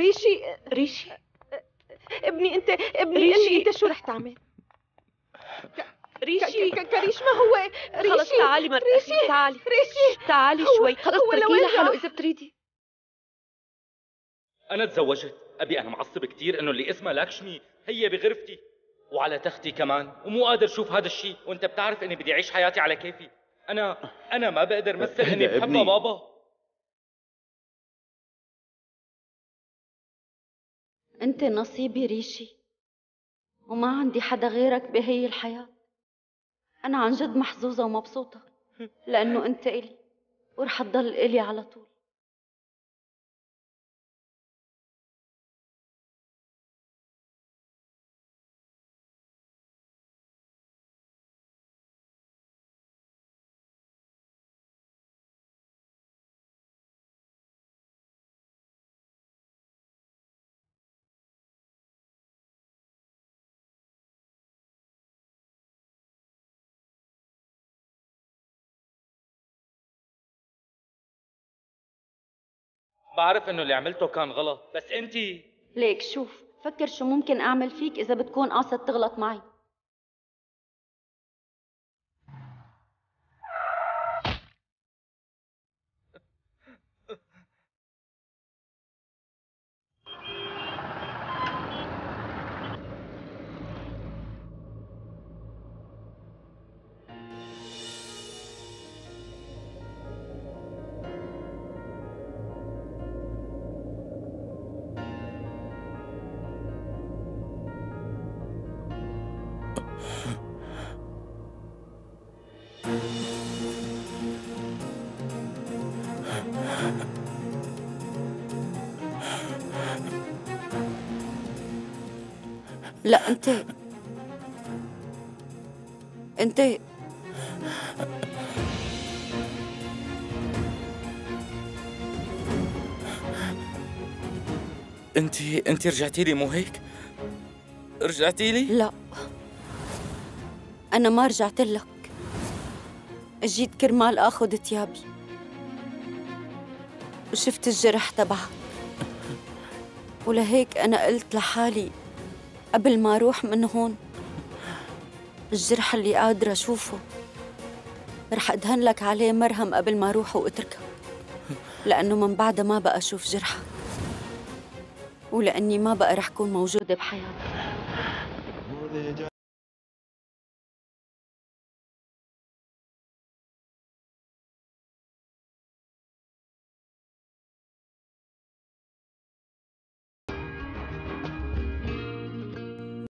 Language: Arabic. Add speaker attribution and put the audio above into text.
Speaker 1: ريشي
Speaker 2: ابني انت
Speaker 1: ريشي.
Speaker 2: انت شو رح تعمل؟
Speaker 1: ريشي
Speaker 2: كريش ما هو ريشي.
Speaker 1: خلص تعالي ما
Speaker 2: ريشي
Speaker 1: تعالي
Speaker 2: ريشي
Speaker 1: تعالي شوي. خلص
Speaker 2: هو
Speaker 1: اتركيه
Speaker 2: لوين
Speaker 1: لحاله
Speaker 2: راح؟
Speaker 1: إذا بتريدي.
Speaker 3: أنا تزوجت أبي، أنا معصب كتير إنه اللي اسمها لاكشمي هي بغرفتي وعلى تختي كمان، ومو قادر أشوف هذا الشيء، وأنت بتعرف إني بدي أعيش حياتي على كيفي. أنا ما بقدر مثل إني بحبها بابا.
Speaker 4: انت نصيبي ريشي، وما عندي حدا غيرك بهي الحياة. أنا عن جد محظوظة ومبسوطة لأنه أنت إلي، ورح تضل إلي على طول.
Speaker 3: بعرف إنه اللي عملته كان غلط، بس أنت
Speaker 4: ليك شوف، فكر شو ممكن أعمل فيك إذا بتكون قاصد تغلط معي. لا انت
Speaker 3: انت رجعتي لي، مو هيك؟ رجعتي لي؟
Speaker 4: لا، أنا ما رجعت لك، جيت كرمال آخذ تيابي، وشفت الجرح تبعك، ولهيك أنا قلت لحالي قبل ما أروح من هون الجرح اللي قادرة أشوفه رح أدهن لك عليه مرهم قبل ما أروح وأتركك، لأنه من بعدها ما بقى أشوف جرحك، ولأني ما بقى رح كون موجودة بحياتك.